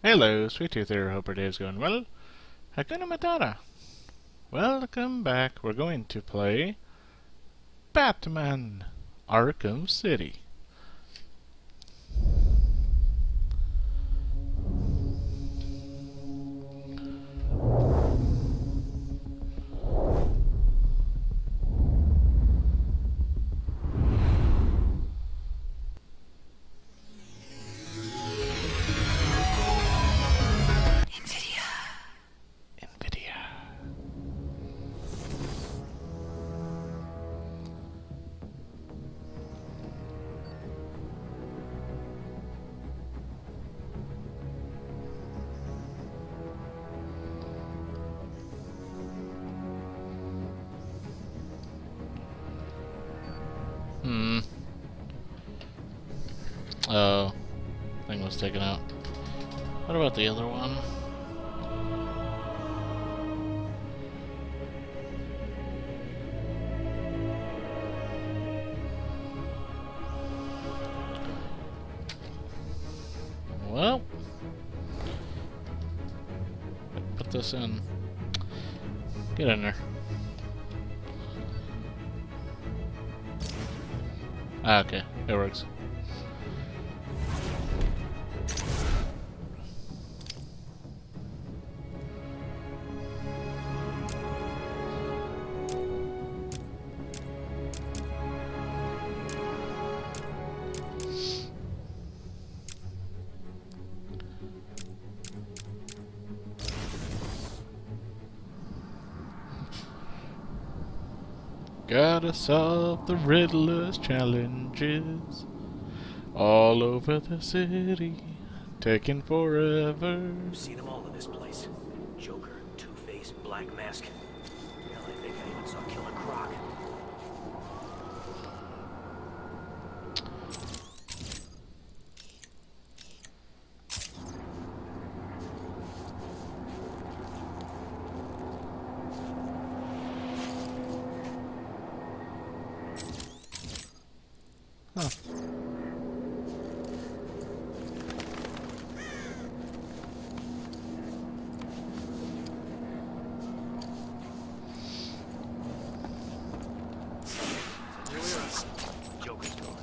Hello, Sweet Tooth here. Hope your day is going well. Hakuna Matata. Welcome back. We're going to play Batman Arkham City. Oh, thing was taken out. What about the other one? Well, put this in. Get in there. Ah, okay, it works. Gotta solve the Riddler's challenges all over the city, taking forever. I've seen them all in this place. Joker, Two-Face, Black Mask. Hell, I think I even saw Killer Croc. Huh. Joker's door.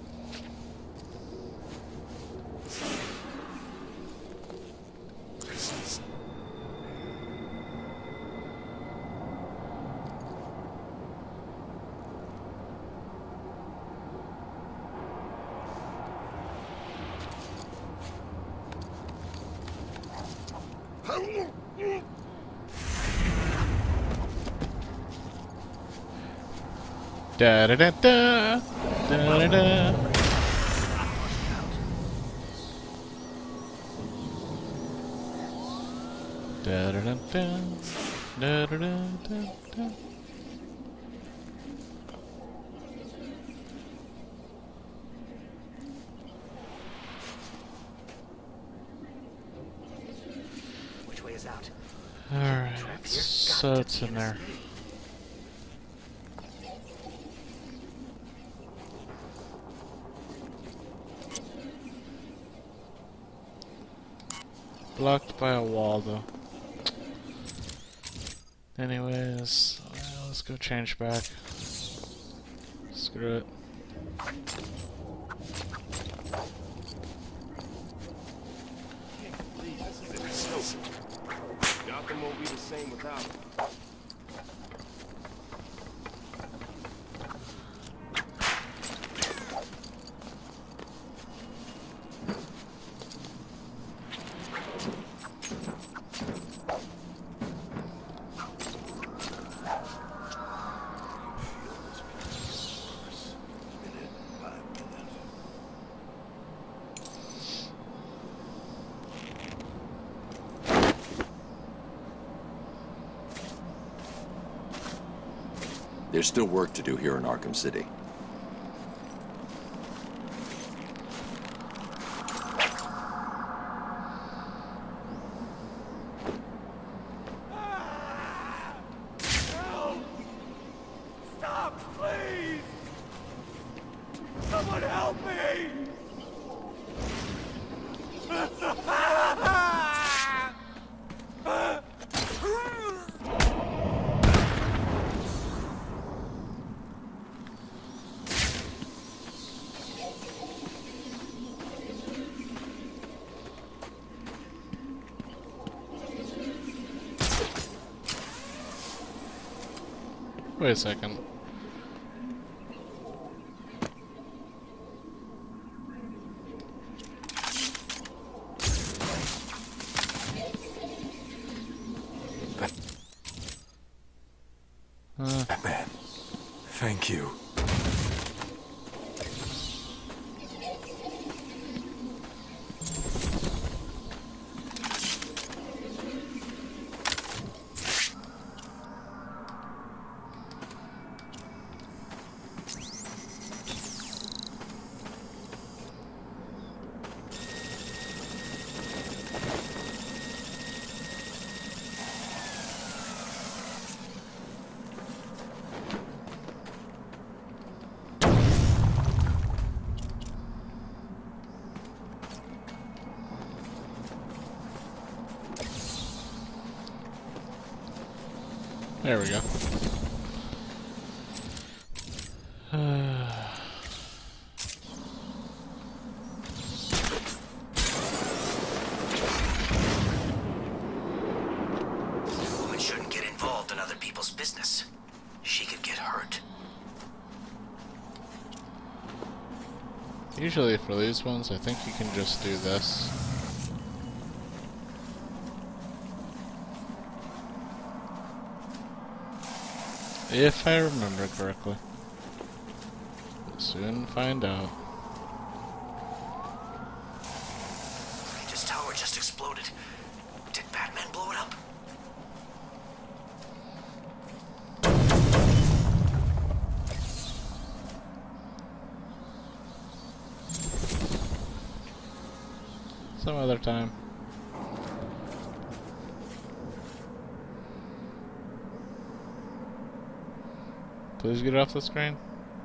Da da da da da da da. Da da da da da da da da. Which way is out? Alright, so it's in there. Blocked by a wall, though. Anyways, let's go change back. Screw it. Gotham won't be the same without him. There's still work to do here in Arkham City. Help! Stop, please! Someone help me! Wait a second. Batman, thank you. There we go. A woman shouldn't get involved in other people's business. She could get hurt. Usually for these ones, I think you can just do this. If I remember correctly. We'll soon find out. This tower just exploded. Did Batman blow it up? Some other time. Please get off the screen.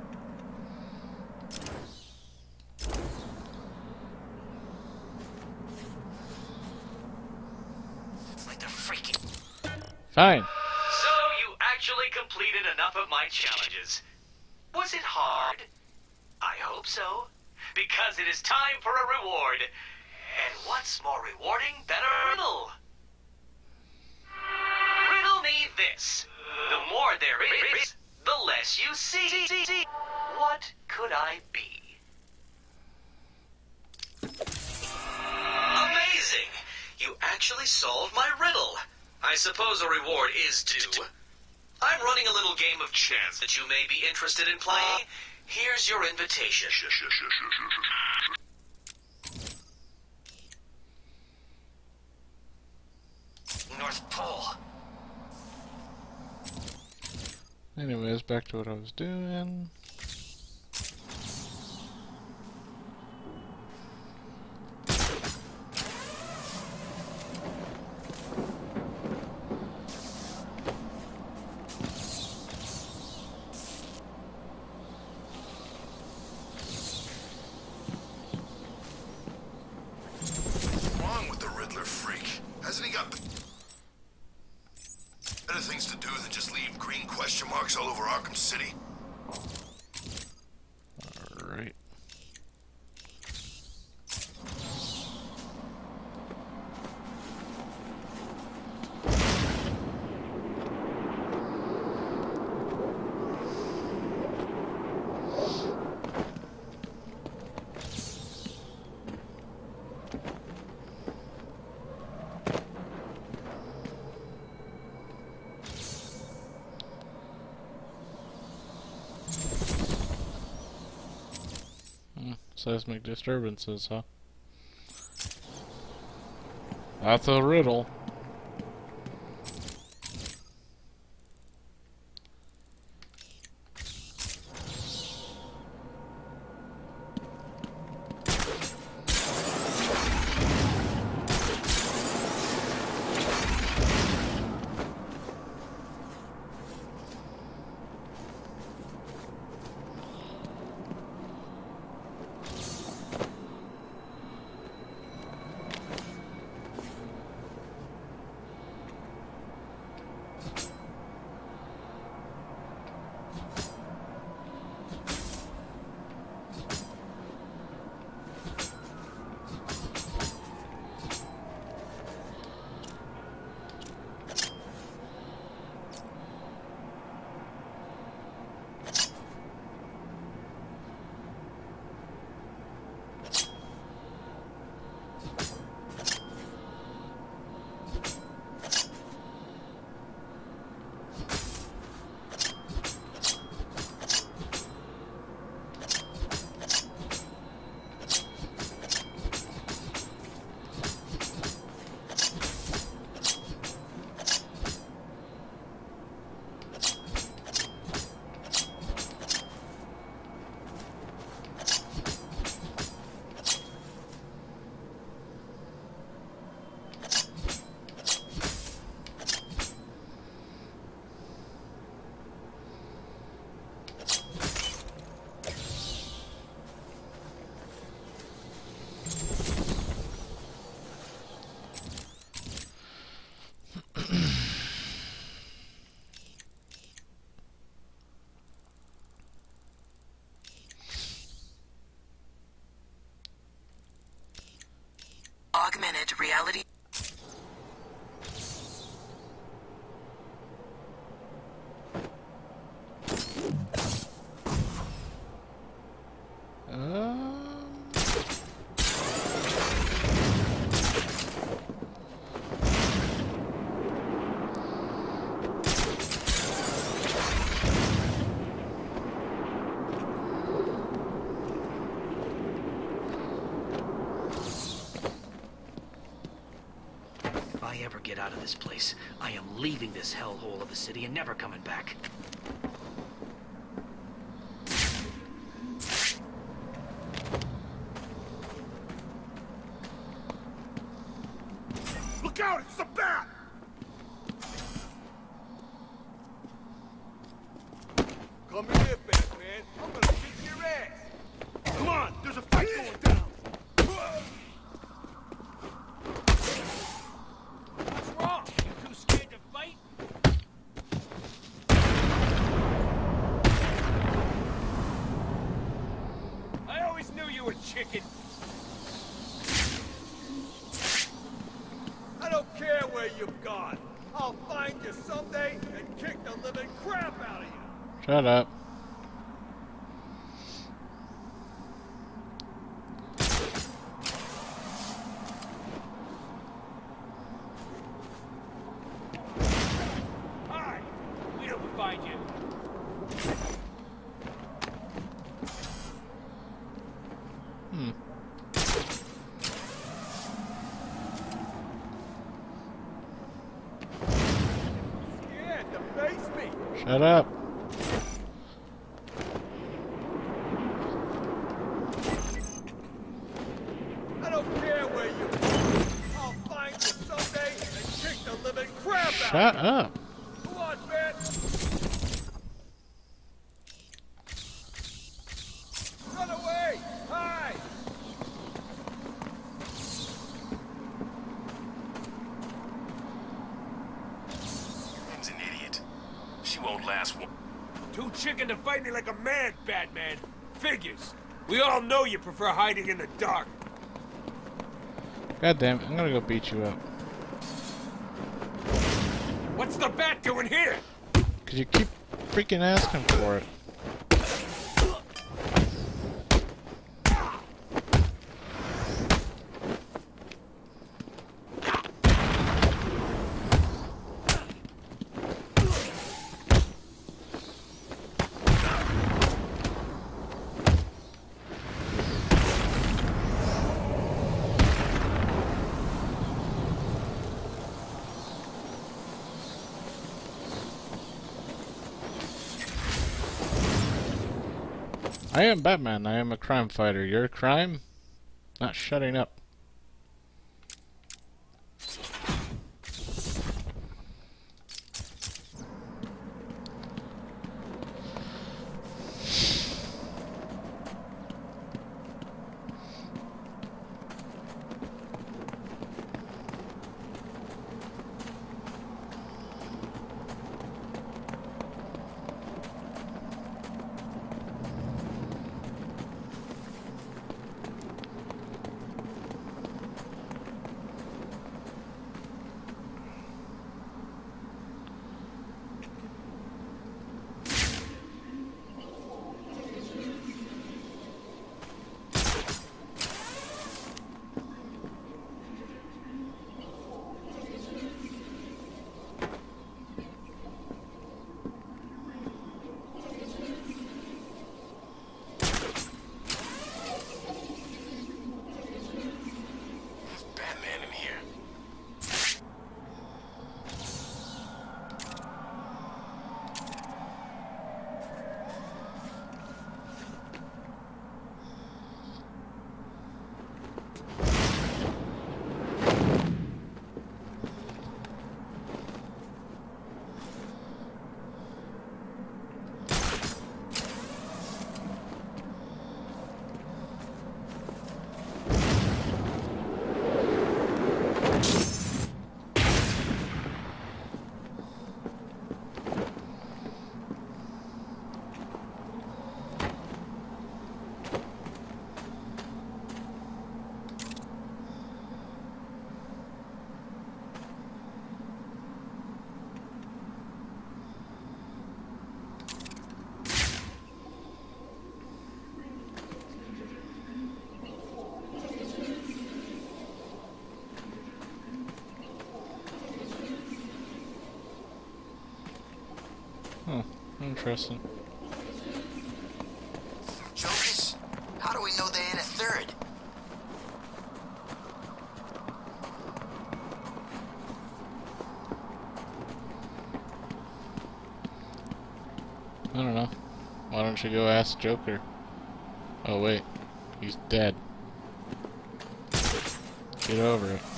It's like they're freaking. Fine. So you actually completed enough of my challenges. Was it hard? I hope so. Because it is time for a reward. And what's more rewarding than a riddle? Riddle me this. The more there is, the less you see. What could I be? Amazing! You actually solved my riddle. I suppose a reward is due. I'm running a little game of chance that you may be interested in playing. Here's your invitation. North Pole. Anyways, back to what I was doing. What's wrong with the Riddler freak? Hasn't he got better things to do than just leave green question marks all over Arkham City? Alright. Seismic disturbances, huh? That's a riddle. Augmented reality. If I ever get out of this place, I am leaving this hellhole of a city and never coming back. Look out! It's the bat! Come here, Batman. I'm gonna kick your ass. Come on, there's a fight going down. What's wrong? You too scared to fight? I always knew you were chicken. I don't care where you've gone. I'll find you someday and kick the living crap out of you. Shut up. Hi! We don't find you. Yeah, deface me. Shut up. I don't care where you've gone. I'll find you someday and kick the living crap out of Shut up. you. Come on, Bat. Run away! Hide! Ben's an idiot. She won't last one. Too chicken to fight me like a man, Batman. Figures. We all know you prefer hiding in the dark. God damn it, I'm gonna go beat you up. What's the bat doing here? Cause you keep freaking asking for it. I am Batman. I am a crime fighter. Your crime? Not shutting up. Interesting. Jokers? How do we know they ain't a third? I don't know. Why don't you go ask Joker? Oh wait, he's dead. Get over it.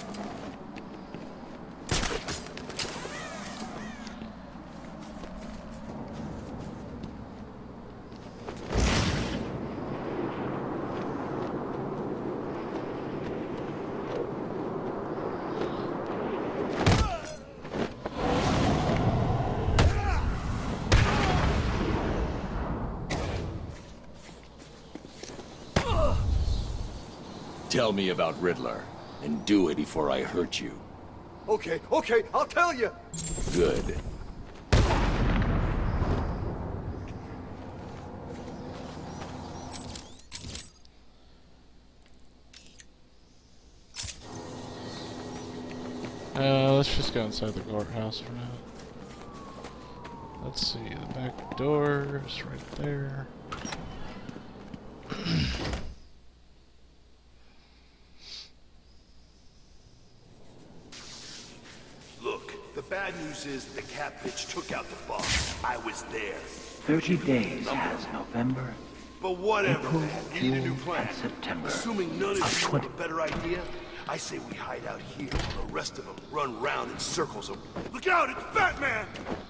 Tell me about Riddler, and do it before I hurt you. Okay, I'll tell you. Good. Let's just go inside the courthouse for now. Let's see, the back door is right there. Look, the bad news is the cat bitch took out the boss. I was there. 30 days has November, But whatever, April, man. We need a new June, plan. and September. Assuming none of Of you have a 20. better idea, I say we hide out here while the rest of them run round in circles. Look out, it's Batman!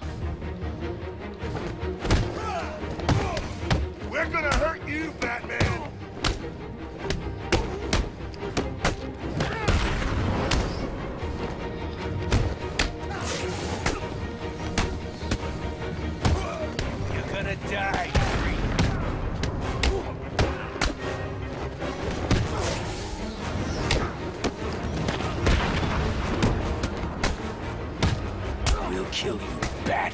We're gonna hurt you, Batman! You're gonna die, freak. We'll kill you, bat.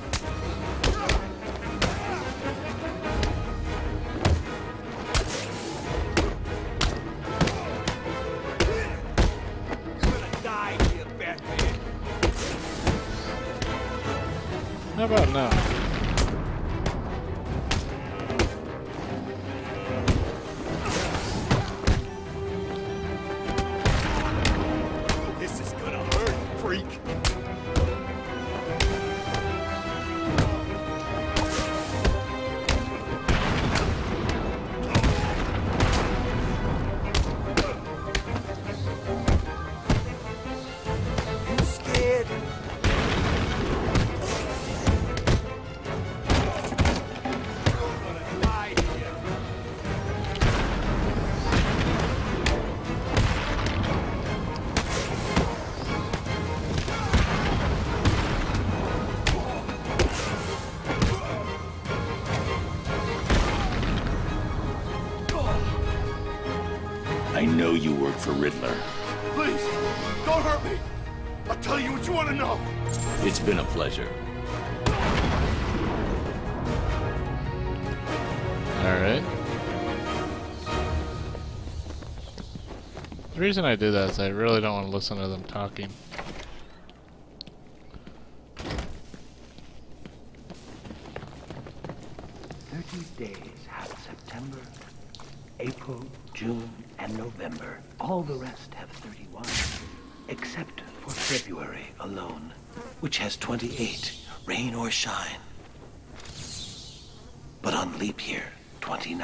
You're gonna die here, Batman. How about now? This is gonna hurt, freak! You scared? Gonna die here. I know you work for Riddler. Please, don't hurt me! I'll tell you what you want to know! It's been a pleasure. Alright. The reason I do that is I really don't want to listen to them talking. Days have September, April, June, and November. All the rest have 31, except for February alone, which has 28, rain or shine. But on leap year, 29.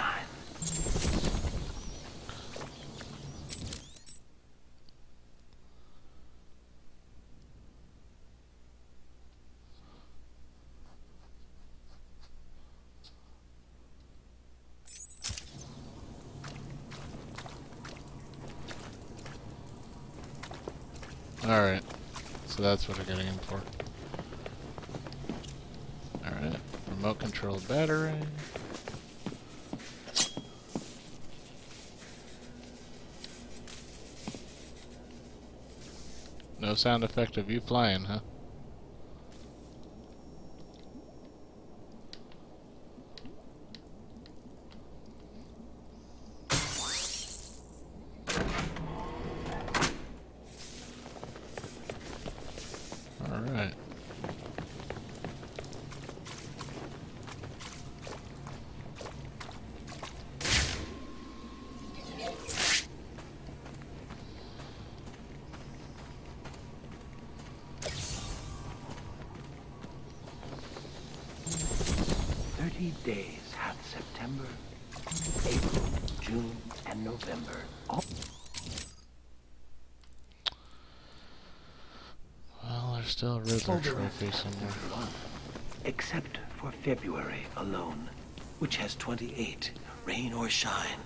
Alright. So that's what I'm getting in for. Alright. Remote controlled battery. No sound effect of you flying, huh? Alright. 30 days hath September, April, June, and November. Well, there's still a Riddler trophy somewhere. Except for February alone, which has 28, rain or shine.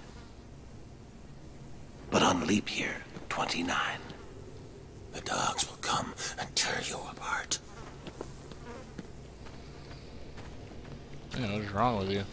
But on leap year, 29. The dogs will come and tear you apart. Yeah, what's wrong with you?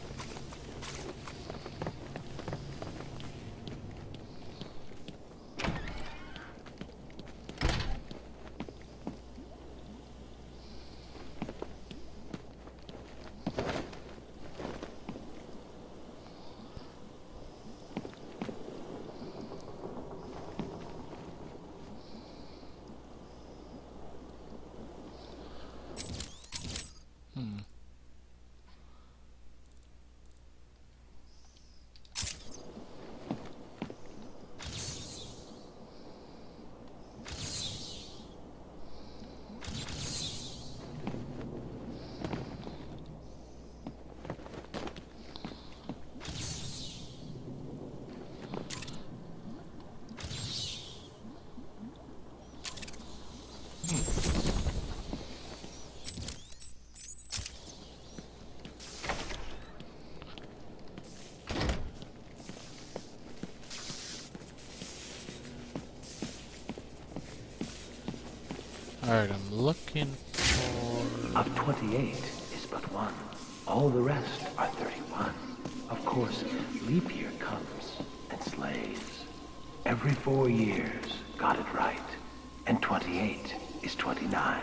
Alright, I'm looking for... Of 28 is but one. All the rest are 31. Of course, leap year comes and slays. Every 4 years, got it right. And 28 is 29.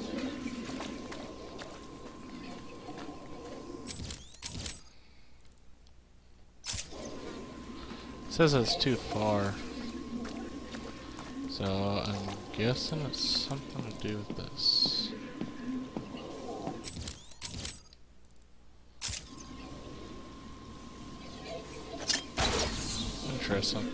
It says it's too far. So I'm guessing it's something to do with this. Interesting.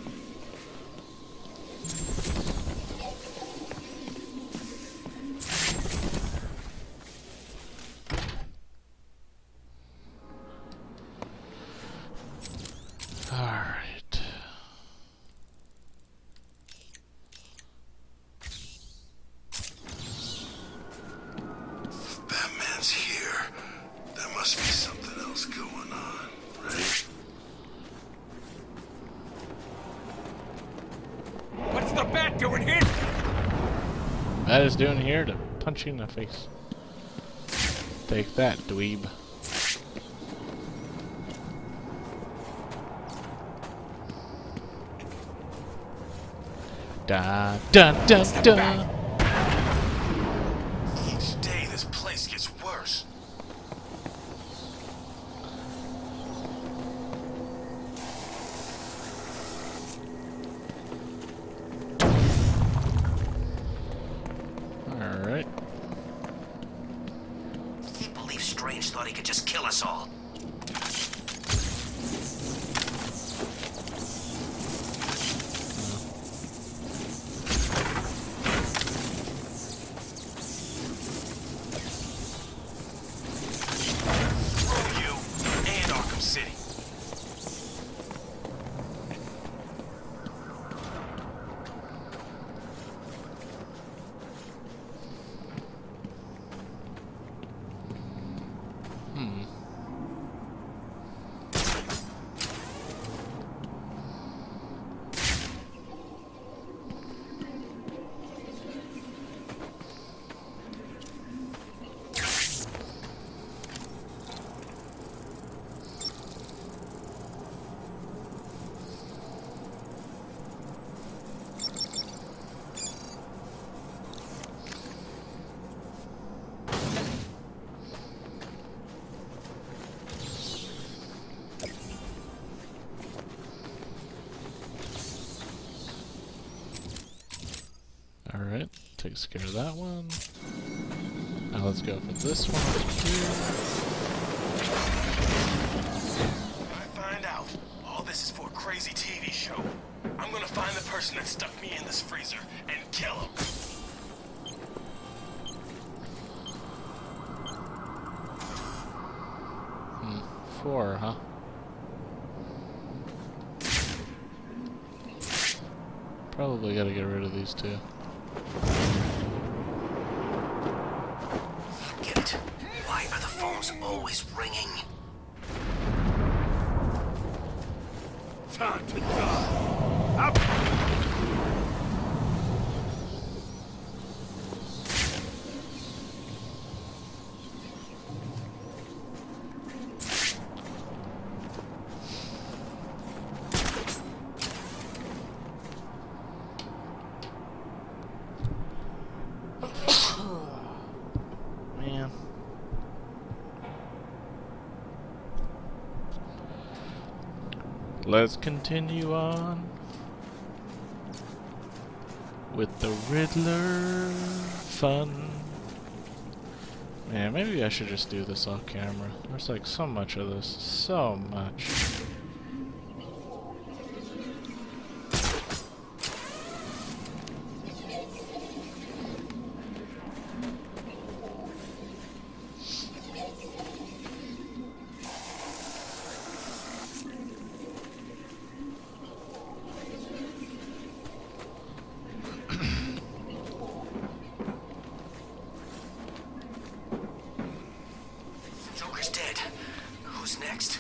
Alright. Batman's here. There must be something else going on, right? What's the bat doing here? Bat is doing here to punch you in the face. Take that, dweeb. Da da da da. Each day this place gets worse. Alright. Can't believe Strange thought he could just kill us all. Screw you and Arkham City. Alright, takes care of that one. Now let's go for this one over here. I find out all this is for a crazy TV show. I'm gonna find the person that stuck me in this freezer and kill him. 4, huh? Probably gotta get rid of these two. Get it. Why are the phones always ringing? Time to die. Up. Man. Let's continue on with the Riddler fun. Man, maybe I should just do this off camera. There's like so much of this. So much. Joker's dead. Who's next?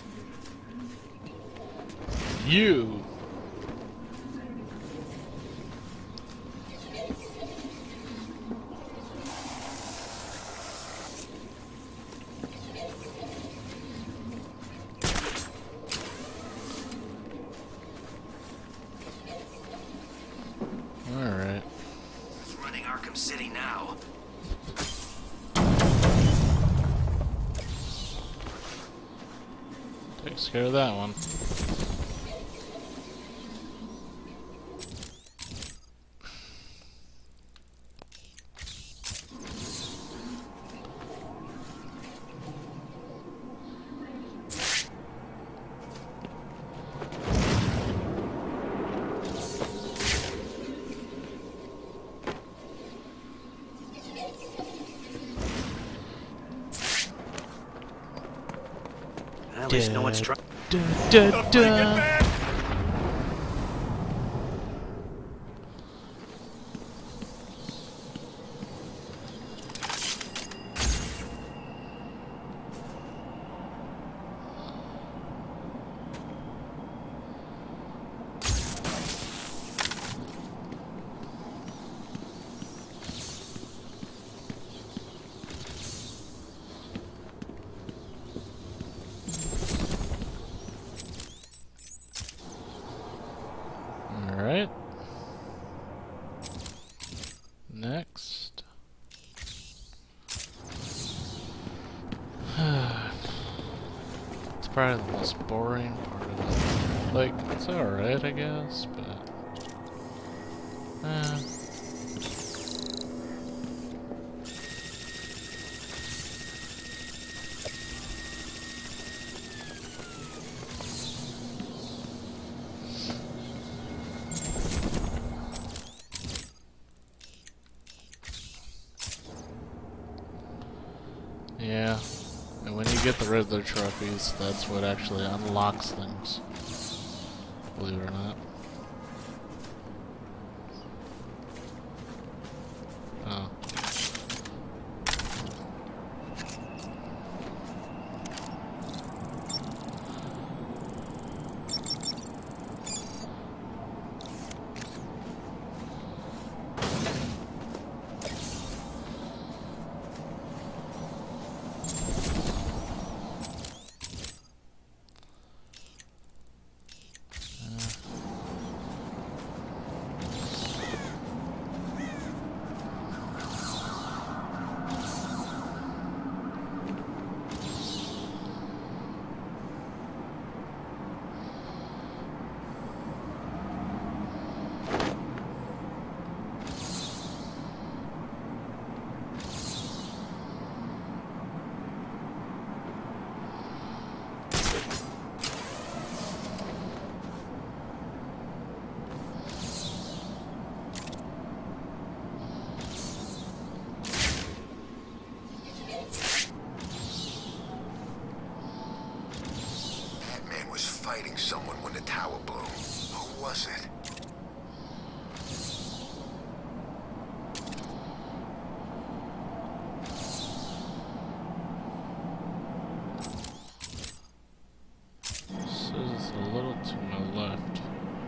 You! Alright. Running Arkham City now. Takes care of that one. At least no one's trying. Alright. Next. It's probably the most boring part of it. Like, it's alright, I guess, but... Yeah, and when you get the Riddler trophies, that's what actually unlocks things. Believe it or not. Oh. fighting someone when the tower blew. Who was it? This is a little to my left.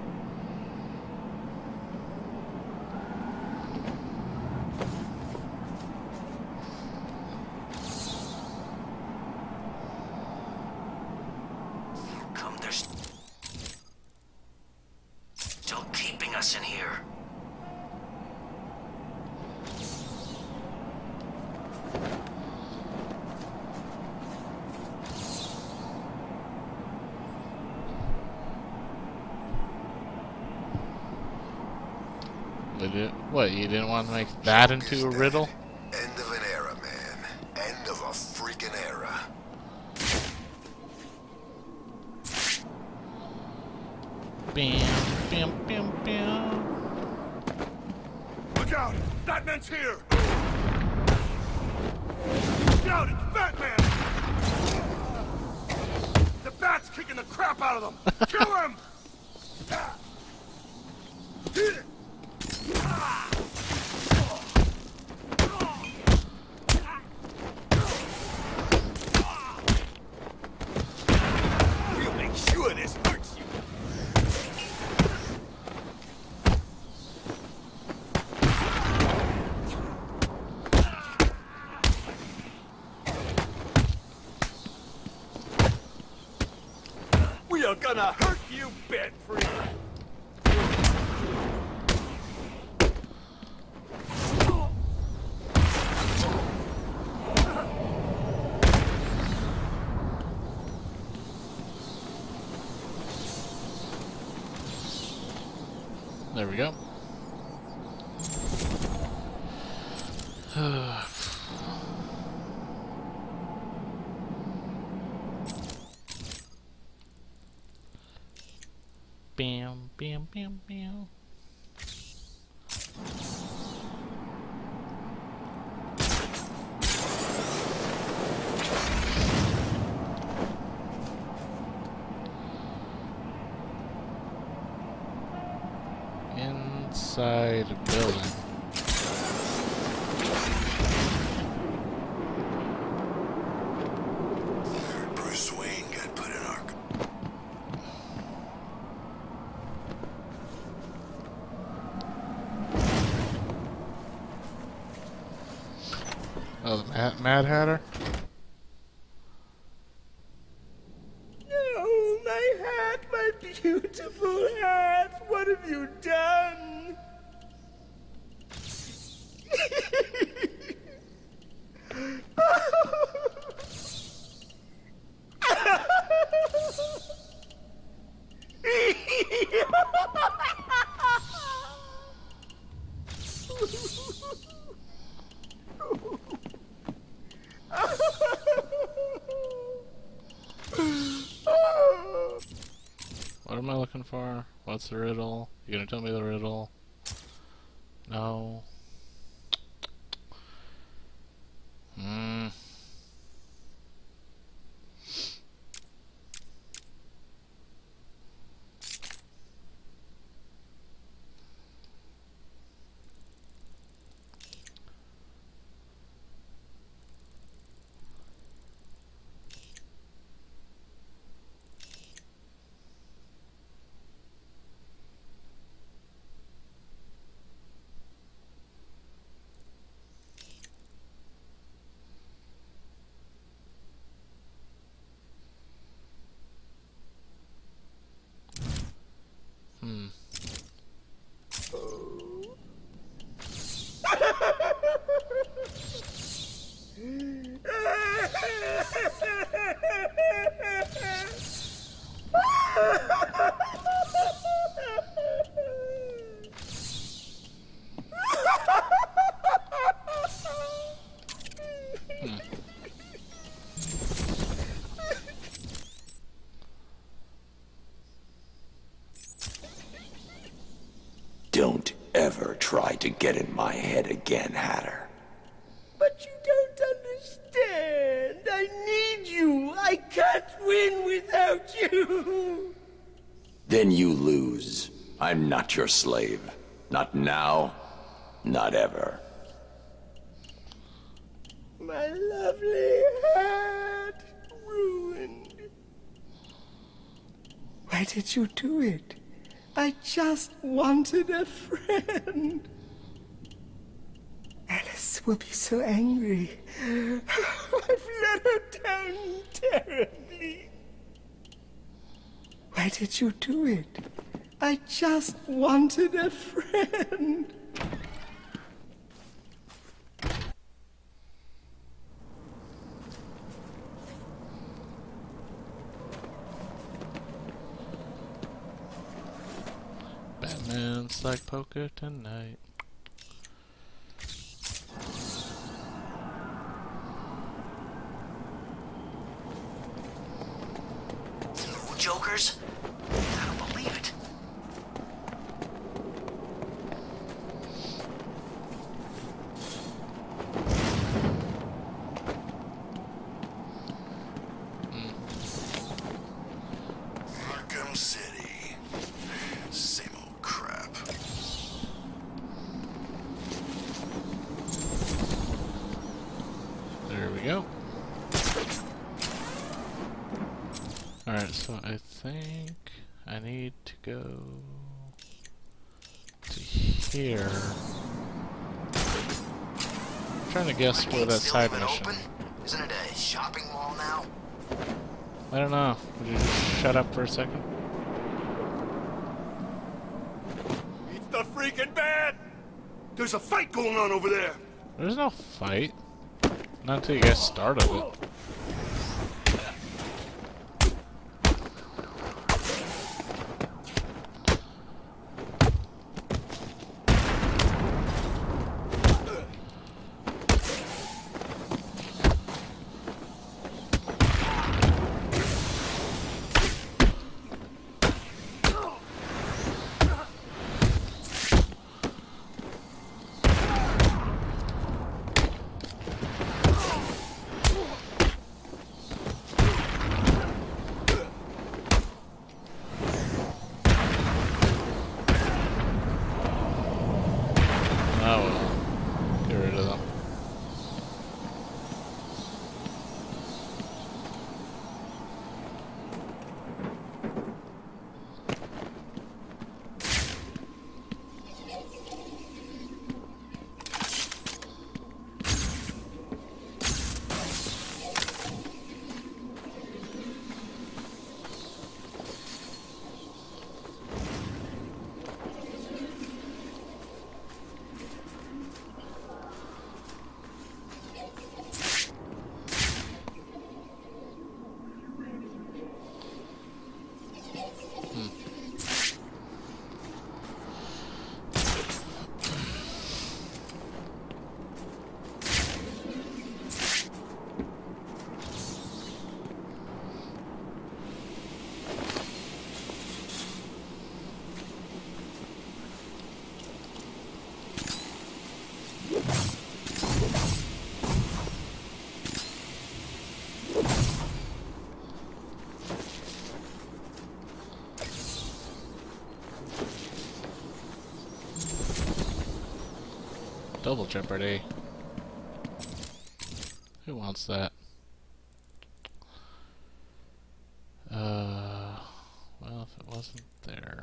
Come, they're still keeping us in here. What, you didn't want to make that into a riddle? End of an era, man. End of a freaking era. Bam, bam, bam, bam. Look out! Batman's here! Look out! It's Batman! The Bat's kicking the crap out of them! Kill him! We'll make sure this hurts you! We are gonna hurt you, Bat-Free! There we go. Bam, bam, bam, bam. Inside a building. Bruce Wayne got put in Arkham. Oh, the Mad Hatter? Oh, my hat, my beautiful hat! What have you done? What am I looking for? What's the riddle? You gonna tell me the riddle? No. Don't ever try to get in my head again, Hatter. But you don't understand. I need you. I can't win without you. Then you lose. I'm not your slave. Not now, not ever. My lovely hat ruined. Why did you do it? I just wanted a friend. Alice will be so angry. I've let her down terribly. Why did you do it? I just wanted a friend. Batman's like poker tonight. Jokers? I don't believe it. Arkham City. Same old crap. There we go. Alright, so I think I need to go to here. I'm trying to guess where that side mission. Isn't it a shopping mall now? I don't know. Would you just shut up for a second? It's the freaking bat! There's a fight going on over there! There's no fight. Not until you guys started it. Double Jeopardy. Who wants that? Well, if it wasn't there.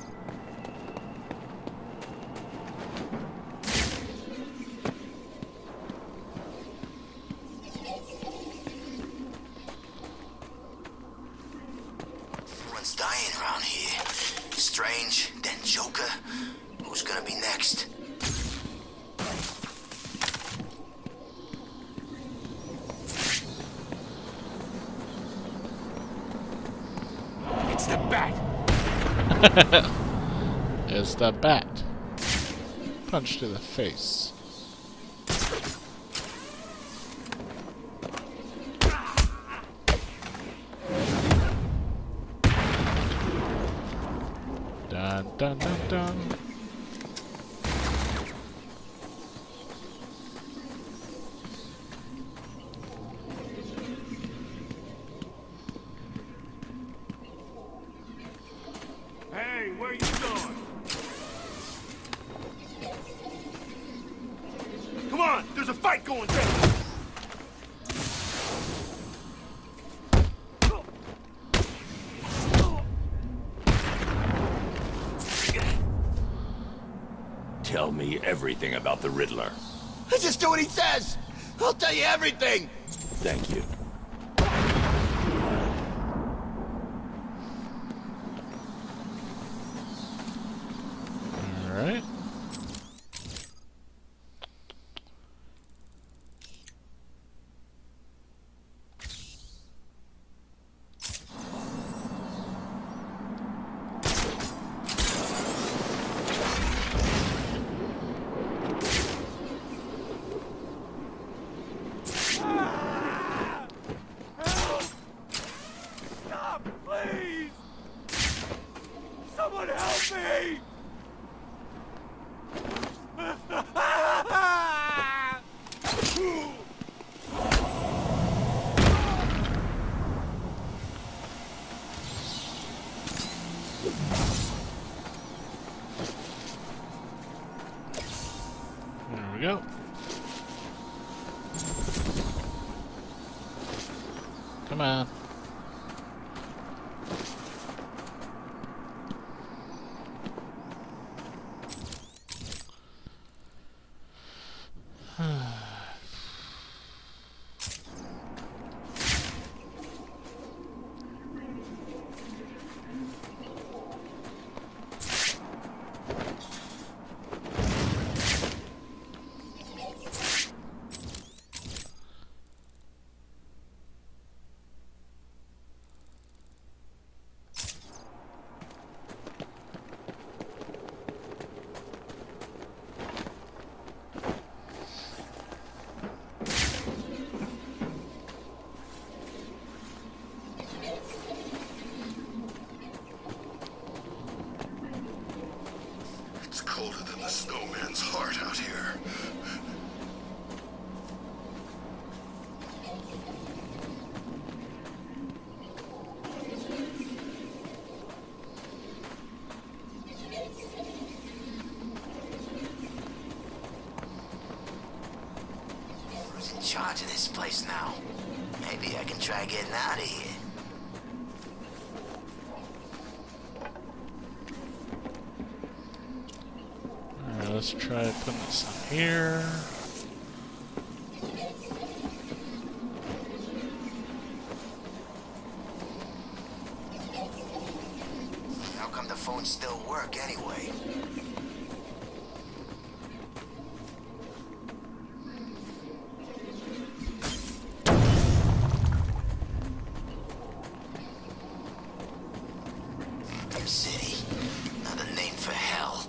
Everyone's dying around here. Strange, then Joker. Who's gonna be next? It's the bat. It's the bat. Punch to the face. Dun dun dun dun. on! There's a fight going down! Tell me everything about the Riddler. Just do what he says! I'll tell you everything! Thank you. Alright. Stop, please! Someone help me! There we go. Come on. It's colder than the snowman's heart out here. Who's in charge of this place now? Maybe I can try getting out of here. Alright, let's try putting this on here. How come the phones still work anyway? City. Another name for hell.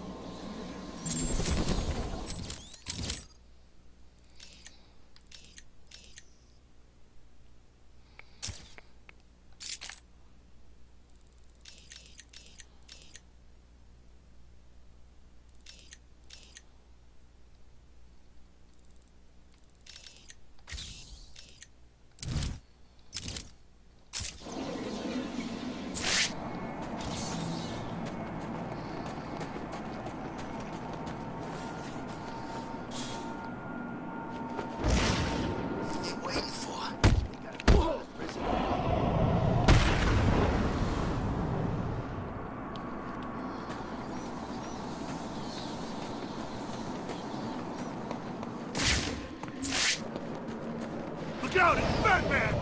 Look out, it's Batman!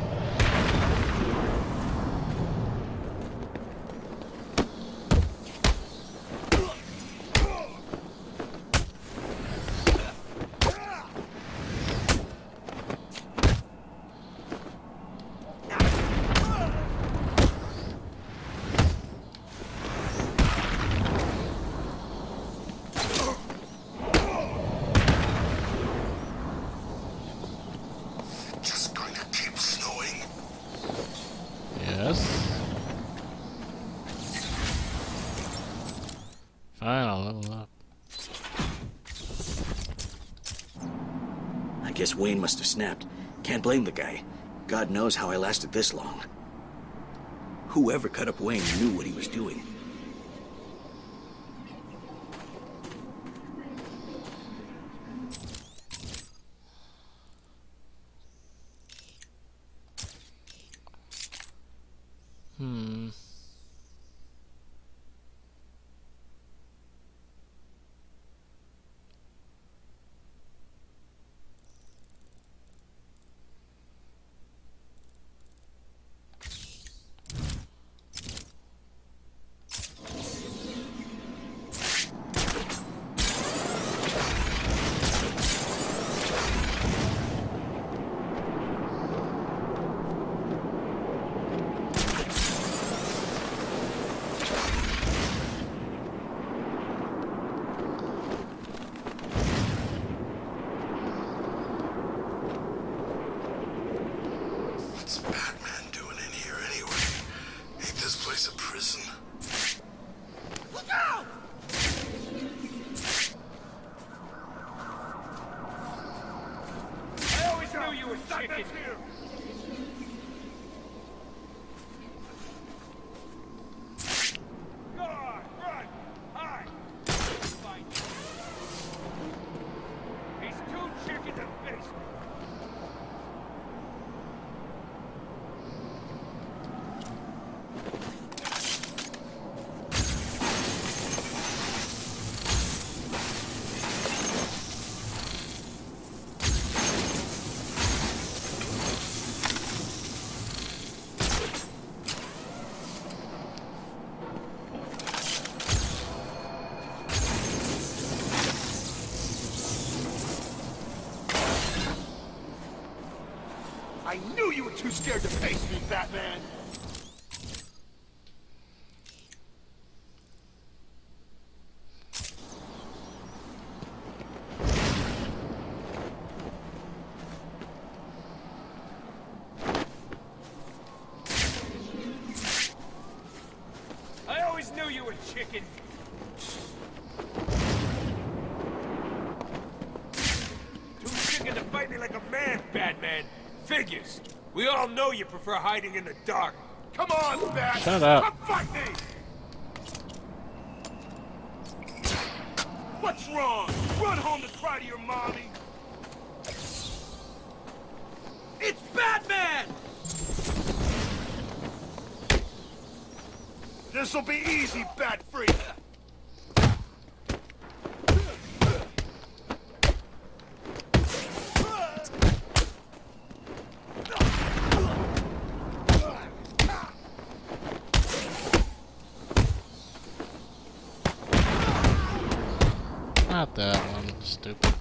Just going to keep snowing. Yes. Fine, I'll level up. I guess Wayne must have snapped. Can't blame the guy. God knows how I lasted this long. Whoever cut up Wayne knew what he was doing. you a chicken. Go on, run! Hide! Find you. He's too chicken to face me. I knew you were too scared to face me, Batman! I always knew you were chicken. Too chicken to fight me like a man, Batman. Figures. We all know you prefer hiding in the dark. Come on, Bat! Shut up. Come fight me! What's wrong? Run home to cry to your mommy! It's Batman! This'll be easy, Bat-Freak! Not that one, stupid.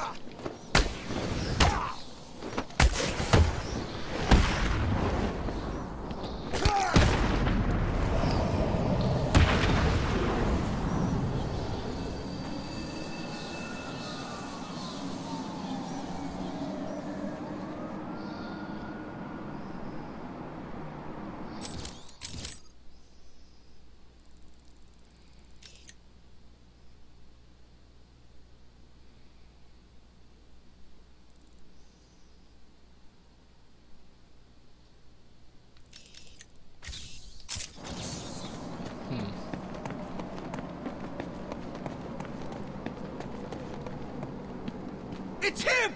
It's him!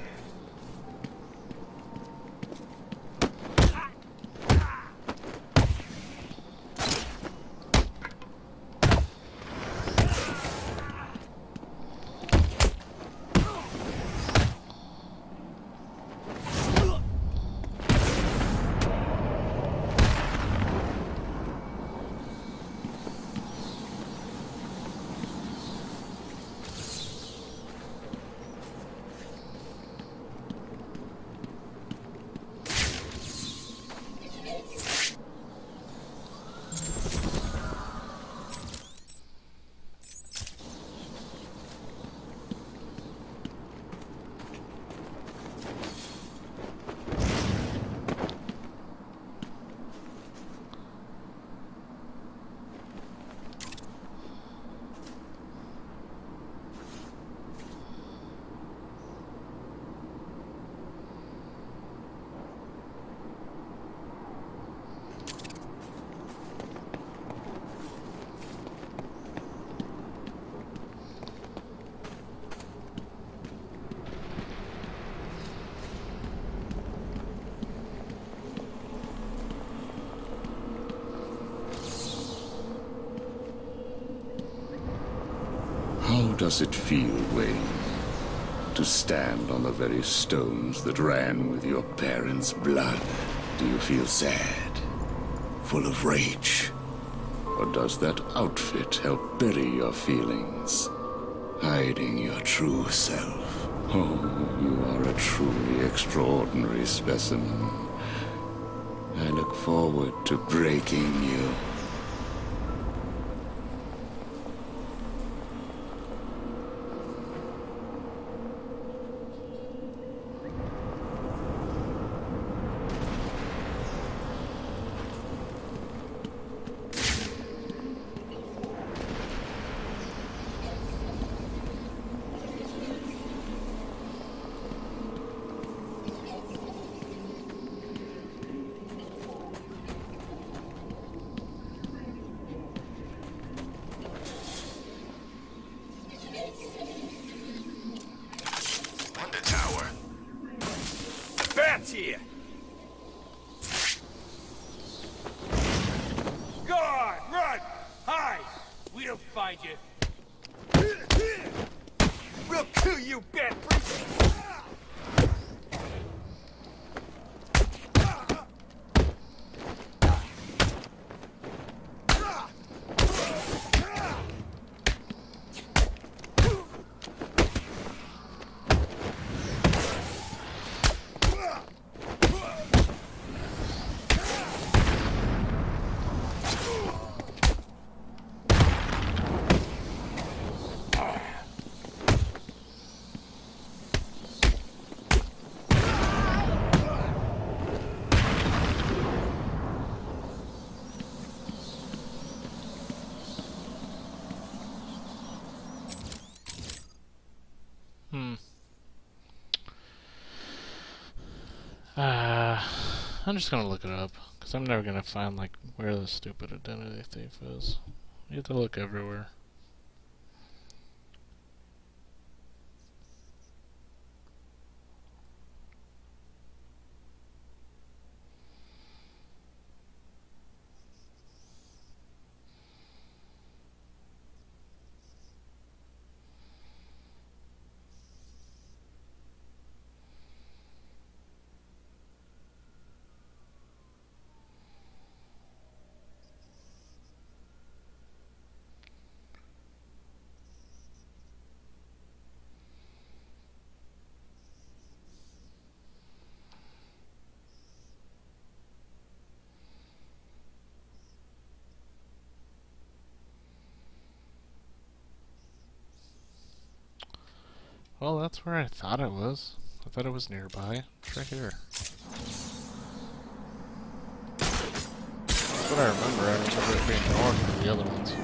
How does it feel, Wayne, to stand on the very stones that ran with your parents' blood? Do you feel sad, full of rage? Or does that outfit help bury your feelings, hiding your true self? Oh, you are a truly extraordinary specimen. I look forward to breaking you. here. Go on, run! Hide! We'll find you. We'll kill you, bad freak! I'm just gonna look it up, because I'm never gonna find, like, where the stupid identity thief is. You have to look everywhere. Well, that's where I thought it was. I thought it was nearby. It's right here. That's what I remember. I remember it being north of the other ones.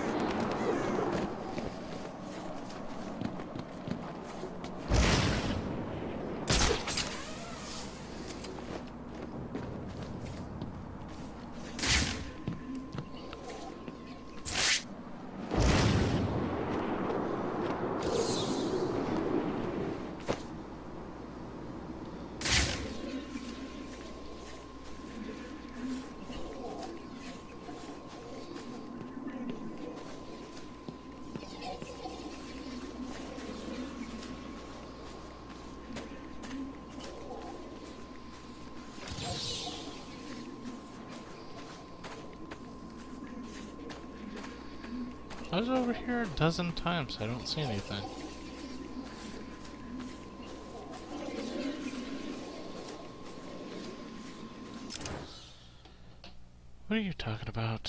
I was over here a dozen times. I don't see anything. What are you talking about?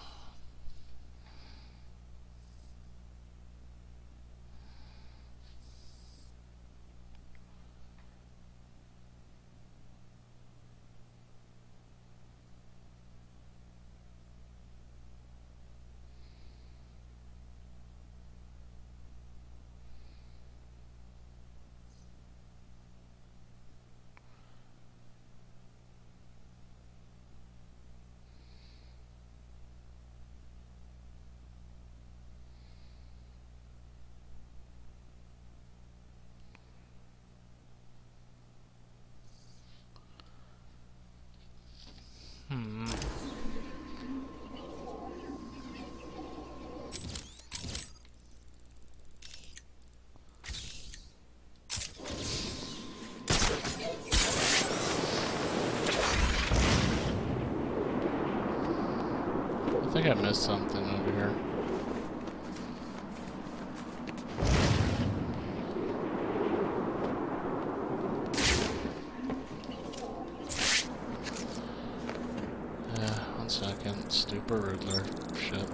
I think I missed something over here. Yeah, 1 second. Stupid Riddler. Shit.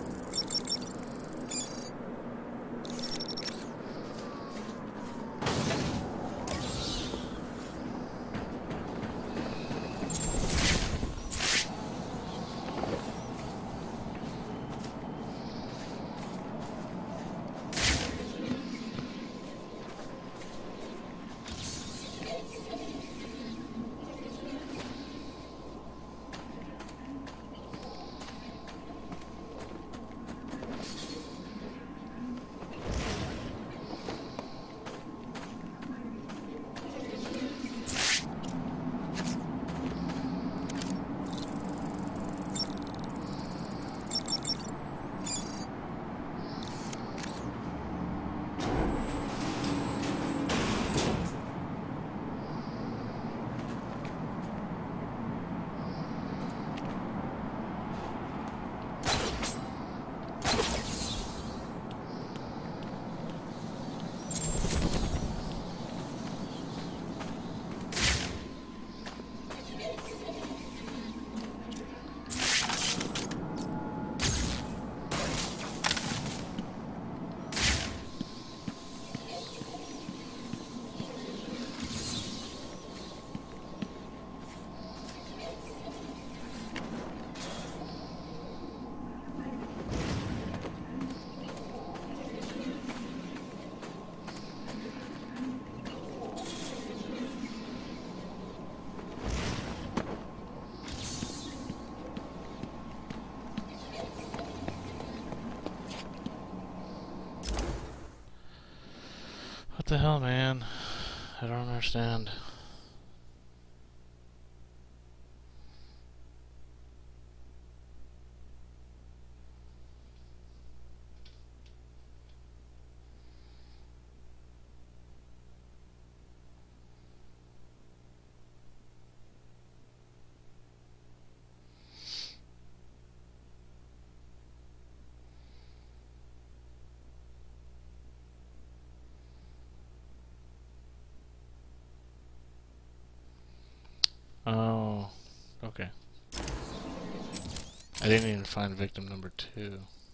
hell, man? I don't understand. Oh, okay. I didn't even find victim number 2.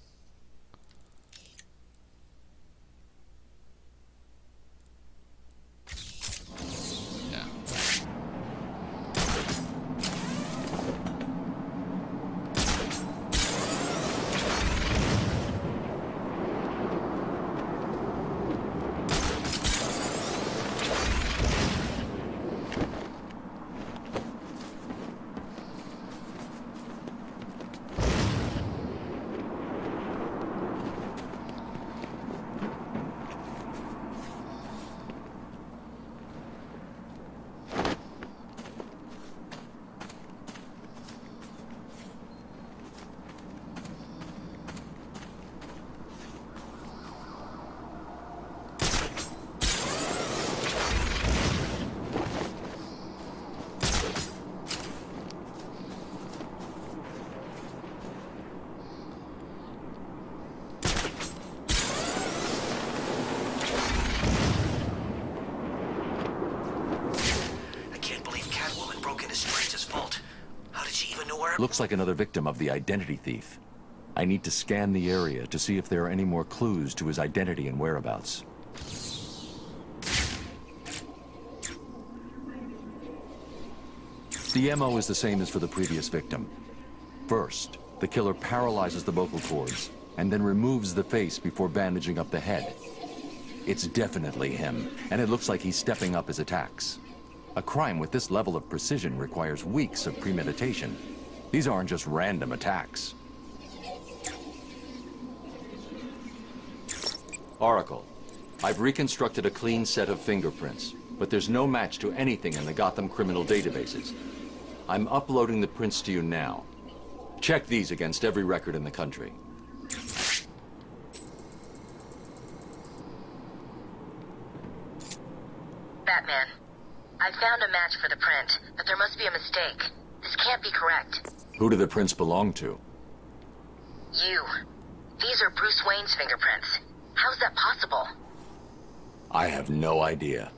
Yeah. Looks like another victim of the identity thief. I need to scan the area to see if there are any more clues to his identity and whereabouts. The MO is the same as for the previous victim. First, the killer paralyzes the vocal cords and then removes the face before bandaging up the head. It's definitely him, and it looks like he's stepping up his attacks. A crime with this level of precision requires weeks of premeditation. These aren't just random attacks. Oracle, I've reconstructed a clean set of fingerprints, but there's no match to anything in the Gotham criminal databases. I'm uploading the prints to you now. Check these against every record in the country. Batman, I found a match for the print, but there must be a mistake. This can't be correct. Who do the prints belong to? You. These are Bruce Wayne's fingerprints. How's that possible? I have no idea.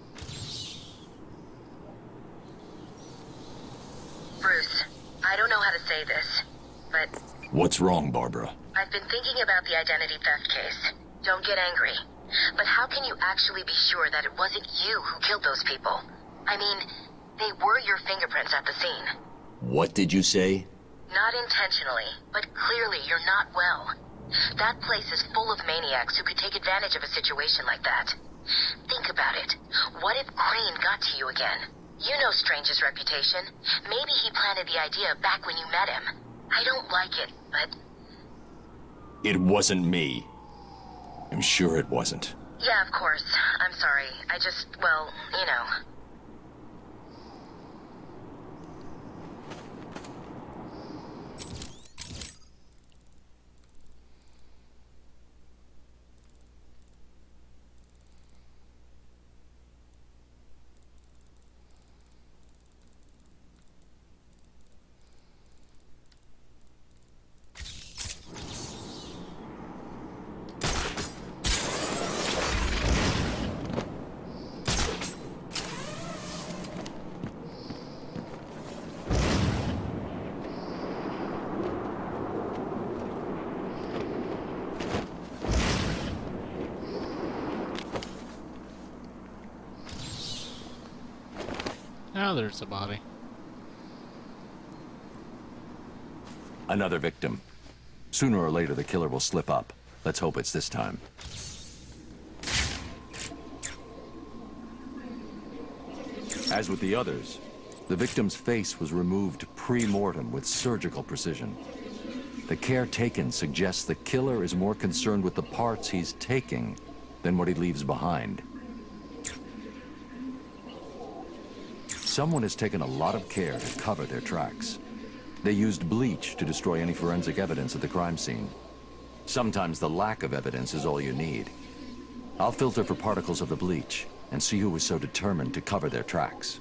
Bruce, I don't know how to say this, but... What's wrong, Barbara? I've been thinking about the identity theft case. Don't get angry. But how can you actually be sure that it wasn't you who killed those people? I mean, they were your fingerprints at the scene. What did you say? Not intentionally, but clearly you're not well. That place is full of maniacs who could take advantage of a situation like that. Think about it. What if Crane got to you again? You know Strange's reputation. Maybe he planted the idea back when you met him. I don't like it, but... It wasn't me. I'm sure it wasn't. Yeah, of course. I'm sorry. I just, well, you know... Now there's the body. Another victim. Sooner or later, the killer will slip up. Let's hope it's this time. As with the others, the victim's face was removed pre-mortem with surgical precision. The care taken suggests the killer is more concerned with the parts he's taking than what he leaves behind. Someone has taken a lot of care to cover their tracks. They used bleach to destroy any forensic evidence at the crime scene. Sometimes the lack of evidence is all you need. I'll filter for particles of the bleach and see who was so determined to cover their tracks.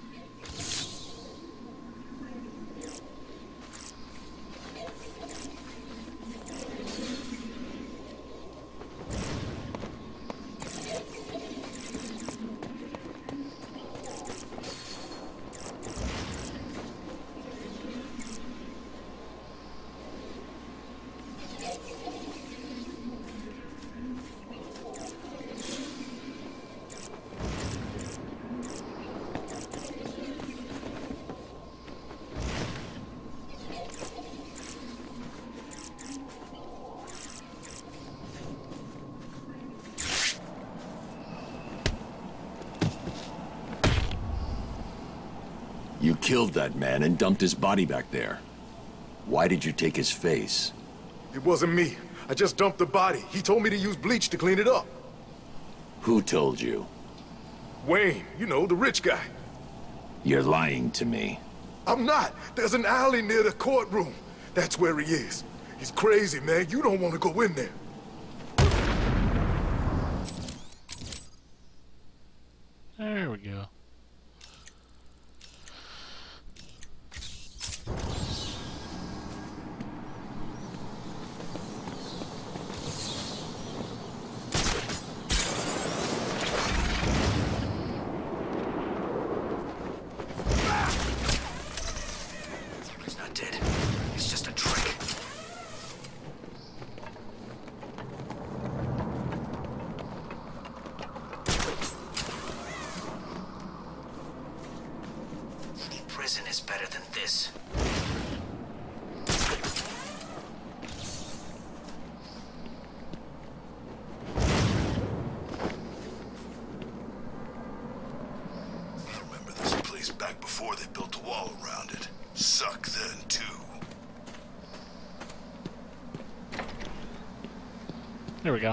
You killed that man and dumped his body back there. Why did you take his face? It wasn't me. I just dumped the body. He told me to use bleach to clean it up. Who told you? Wayne, you know, the rich guy. You're lying to me. I'm not. There's an alley near the courtroom. That's where he is. He's crazy, man. You don't want to go in there. There we go. He's not dead. It's just a trick. Prison is better than this. Remember this place back before they built a wall around it. Suck then, too. There we go.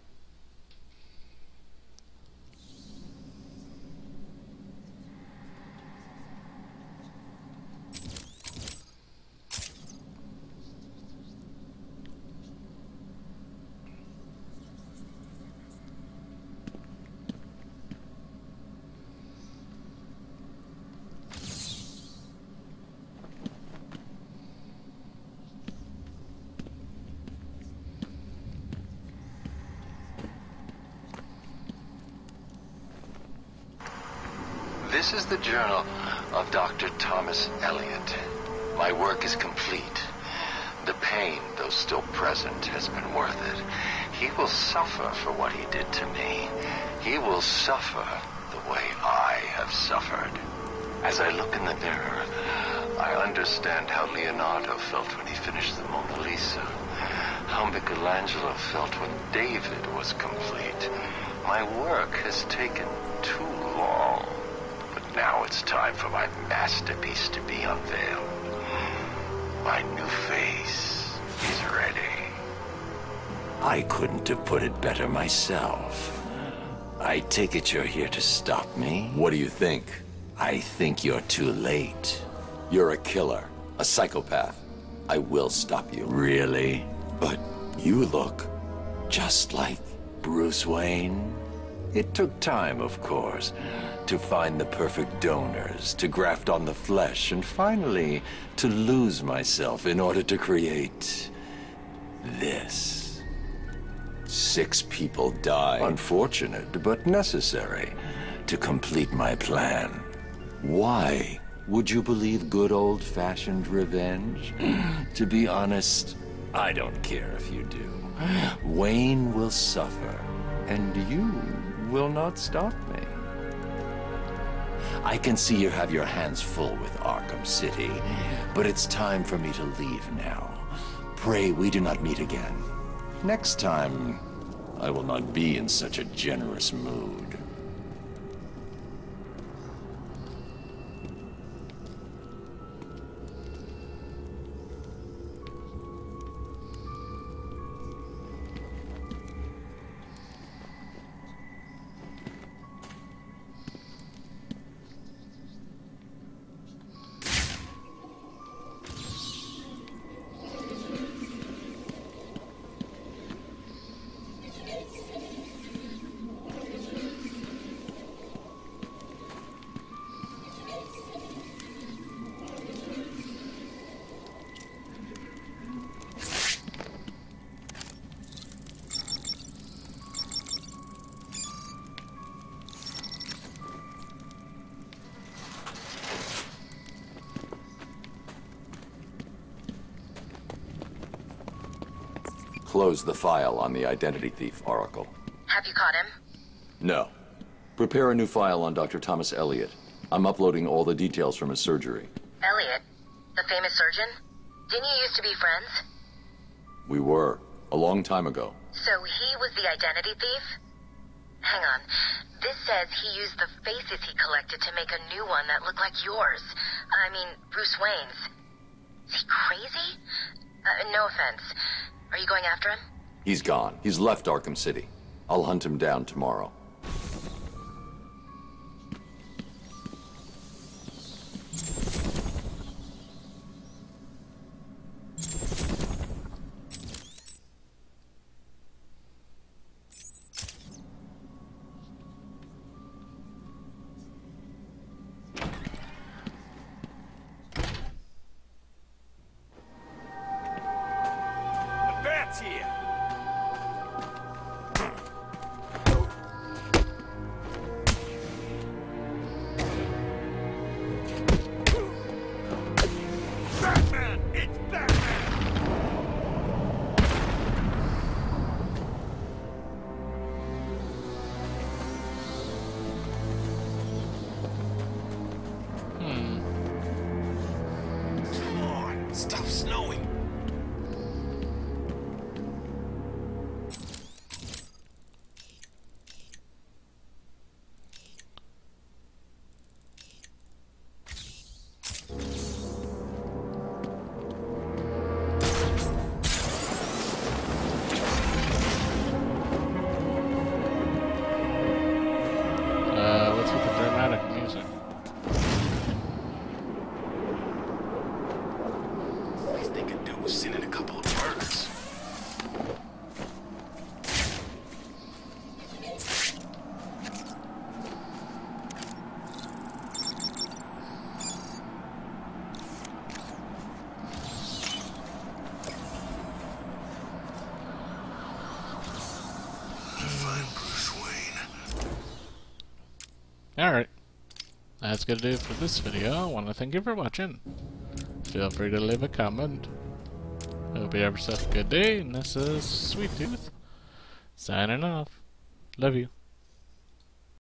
This is the journal of Dr. Thomas Elliot. My work is complete. The pain, though still present, has been worth it. He will suffer for what he did to me. He will suffer the way I have suffered. As I look in the mirror, I understand how Leonardo felt when he finished the Mona Lisa. How Michelangelo felt when David was complete. My work has taken too long. But now it's time for my masterpiece to be unveiled. My new face is ready. I couldn't have put it better myself. I take it you're here to stop me? What do you think? I think you're too late. You're a killer, a psychopath. I will stop you. Really? But you look just like Bruce Wayne. It took time, of course, to find the perfect donors, to graft on the flesh, and finally to lose myself in order to create this. 6 people died. Unfortunate, but necessary to complete my plan. Why would you believe good old-fashioned revenge? To be honest, I don't care if you do. Wayne will suffer, and you will not stop me. I can see you have your hands full with Arkham City, but it's time for me to leave now. Pray we do not meet again. Next time, I will not be in such a generous mood. close the file on the identity thief, Oracle. Have you caught him? No. Prepare a new file on Dr. Thomas Elliot. I'm uploading all the details from his surgery. Elliot? The famous surgeon? Didn't you used to be friends? We were. A long time ago. So he was the identity thief? Hang on. This says he used the faces he collected to make a new one that looked like yours. I mean, Bruce Wayne's. Is he crazy? No offense. Are you going after him? He's gone. He's left Arkham City. I'll hunt him down tomorrow. Here. Batman! It's Batman! Come on, stop snowing. What's with the dramatic music? Least they could do was send in a couple of birds. Find Bruce Wayne. Alright. That's gonna do it for this video. I want to thank you for watching. Feel free to leave a comment. Hope you have yourself a good day, and this is Sweet Tooth signing off. Love you.